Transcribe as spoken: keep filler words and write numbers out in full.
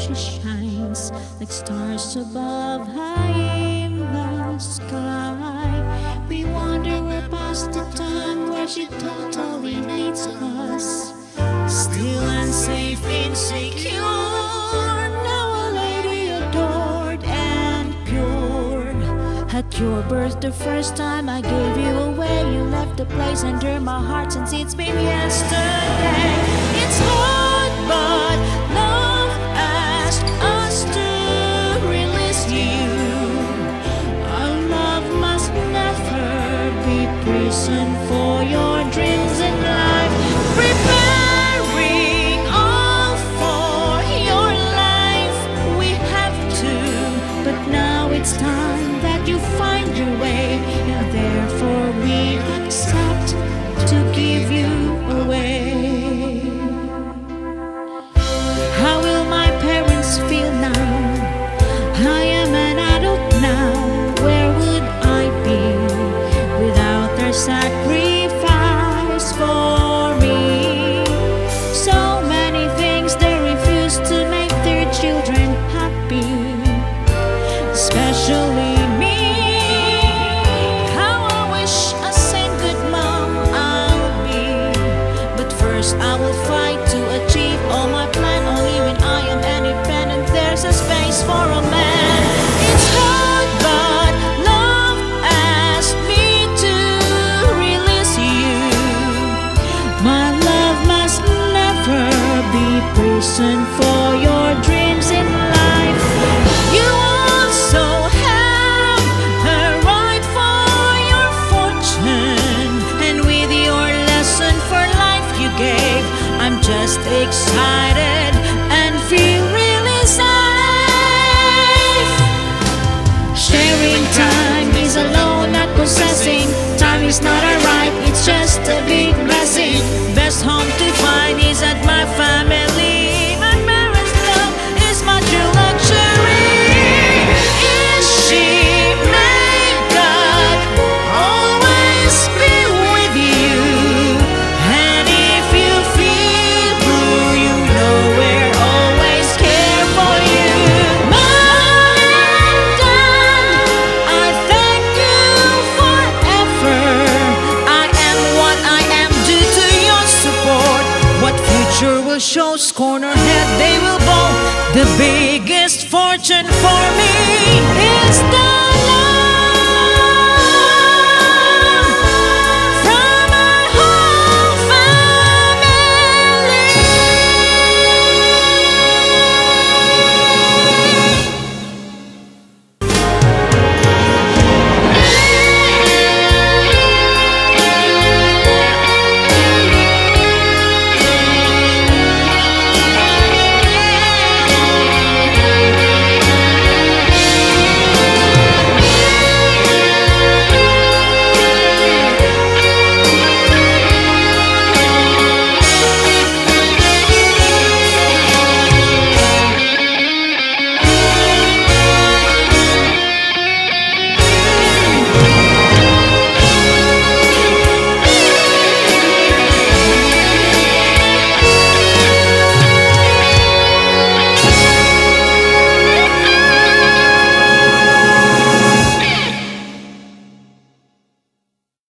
she shines like stars above high in the sky. We wonder where past the time where she totally needs us. Still unsafe, insecure, now a lady adored and pure. At your birth, the first time I gave you away, you left the place under my heart since it's been yesterday. It's hard, but love asked us to release you. Our love must never be prison for your dreams in life. Preparing all for your life, we have to, but now it's time that you find your way, and therefore we accept to give you away. How will my parents feel now? I am an adult now. Where would I be without their sacrifice for me? So many things they refuse to make their children happy, especially me. How I wish a same good mom I'll be. But first I will fight to achieve all my plan. Only when I am independent there's a space for a man. It's hard, but love asked me to release you. My love must never be prison for your dreams in life. You also have a right for your fortune, and with your lesson for life you gave, I'm just excited and feel really safe. Sharing time is alone, not possessing. Time is not a right, it's just a big blessing. Best home to find is at my family. My parents' love is my true luxury. Is she may God always be with you. And if you feel blue, you know we're always care for you. Mom and Dad, I thank you forever. I am what I am due to your support. What future will show, scorn or head, they will bow. The biggest fortune for me is that